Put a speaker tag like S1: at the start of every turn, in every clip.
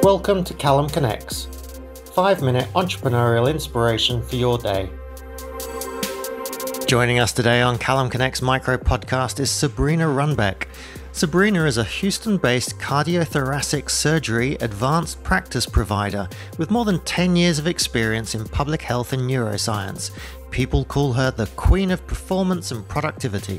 S1: Welcome to Callum Connects, 5-minute entrepreneurial inspiration for your day. Joining us today on Callum Connects Micro Podcast is Sabrina Runbeck. Sabrina is a Houston-based cardiothoracic surgery advanced practice provider with more than 10 years of experience in public health and neuroscience. People call her the Queen of Performance and Productivity.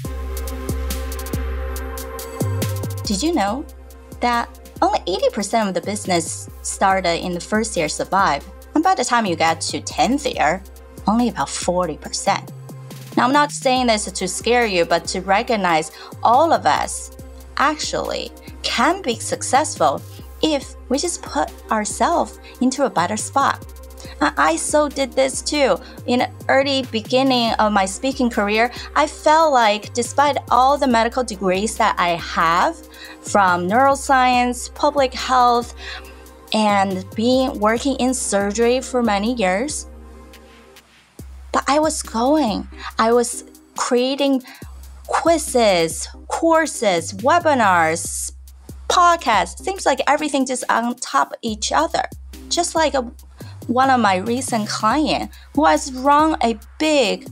S2: Did you know that only 80% of the business started in the first year survive, and by the time you get to 10th year, only about 40%. Now, I'm not saying this to scare you, but to recognize all of us actually can be successful if we just put ourselves into a better spot. I so did this too. In the early beginning of my speaking career, I felt like despite all the medical degrees that I have from neuroscience, public health, and working in surgery for many years, but I was creating quizzes, courses, webinars, podcasts. Seems like everything just on top of each other. Just like one of my recent clients who has run a big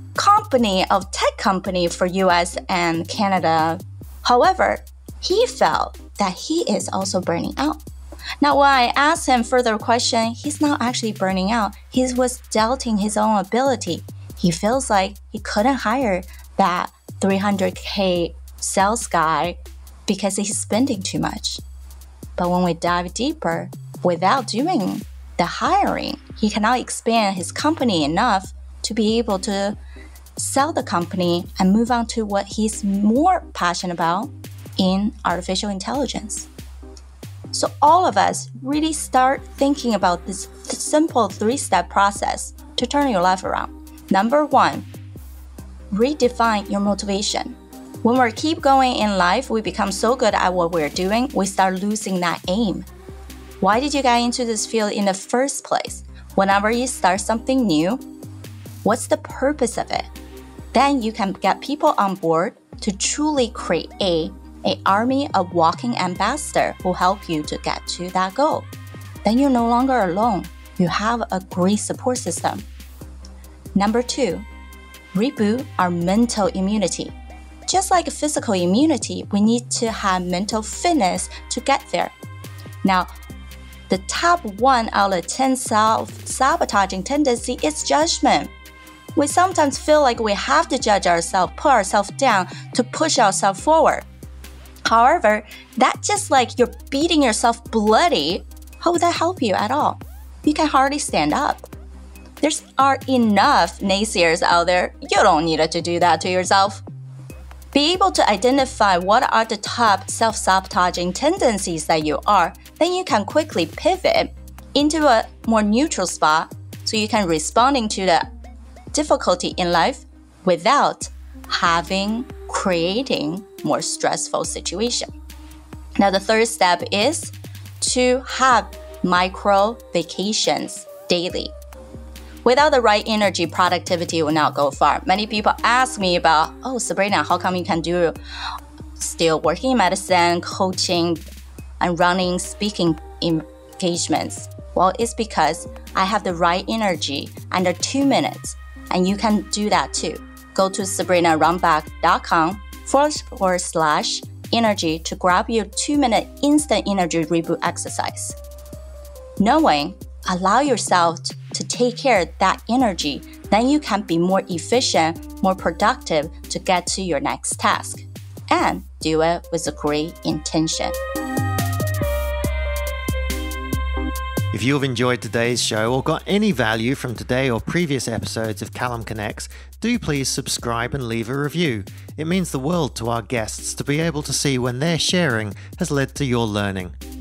S2: tech company for US and Canada. However, he felt that he is also burning out. Now, when I asked him further question, he's not actually burning out. He was doubting his own ability. He feels like he couldn't hire that $300K sales guy because he's spending too much. But when we dive deeper, without doing the hiring, he cannot expand his company enough to be able to sell the company and move on to what he's more passionate about in artificial intelligence. So all of us really start thinking about this simple 3-step process to turn your life around. Number 1, redefine your motivation. When we keep going in life, we become so good at what we're doing, we start losing that aim. Why did you get into this field in the first place? Whenever you start something new, what's the purpose of it? Then you can get people on board to truly create an army of walking ambassadors who help you to get to that goal. Then you're no longer alone. You have a great support system. Number 2, reboot our mental immunity. Just like physical immunity, we need to have mental fitness to get there. Now, the top 1 out of 10 self-sabotaging tendency is judgment. We sometimes feel like we have to judge ourselves, put ourselves down to push ourselves forward. However, that's just like you're beating yourself bloody. How would that help you at all? You can hardly stand up. There are enough naysayers out there. You don't need to do that to yourself. Be able to identify what are the top self-sabotaging tendencies that you are, then you can quickly pivot into a more neutral spot so you can responding to the difficulty in life without creating more stressful situation. Now, the third step is to have micro vacations daily. Without the right energy, productivity will not go far. Many people ask me about, Sabrina, how come you can do still working in medicine, coaching, and running speaking engagements? Well, it's because I have the right energy under 2 minutes, and you can do that too. Go to sabrinarunbeck.com/energy to grab your 2-minute instant energy reboot exercise. Allow yourself to take care of that energy, then you can be more efficient, more productive to get to your next task. And do it with a great intention.
S1: If you have enjoyed today's show or got any value from today or previous episodes of Callum Connects, do please subscribe and leave a review. It means the world to our guests to be able to see when their sharing has led to your learning.